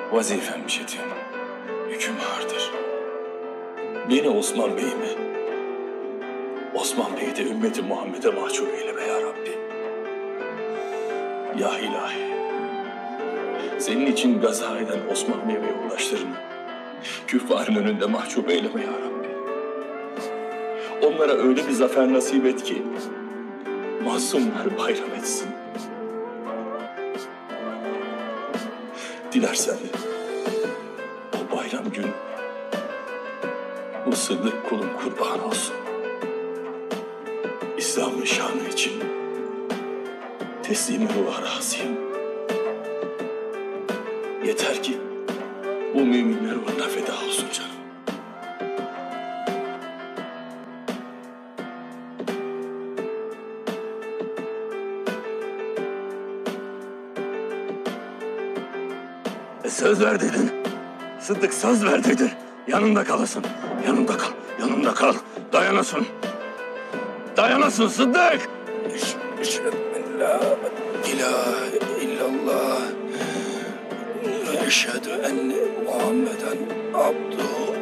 Vazifem çetin, yüküm ağırdır. Beni Osman Bey'ime, Osman Bey'i de ümmeti Muhammed'e mahcup eyleme ya Rabbi. Ya ilahi, senin için gaza eden Osman Bey ve yoldaşlarını küffarın önünde mahcup eyleme ya Rabbi. Onlara öyle bir zafer nasip et ki masumlar bayram etsin. Dilersen o bayram günü bu Sıddık kulun kurban olsun. İslam'ın şanı için teslim ruha razıyım. Yeter ki bu müminler uğruna feda olsun canım. Söz verdiydin. Sıddık söz verdiydin. Yanında kalasın. Yanında kal. Yanında kal. Dayanasın. Dayanasın Sıddık. Eşhedü en la ilahe illallah ve eşhedü enne Muhammeden abduhu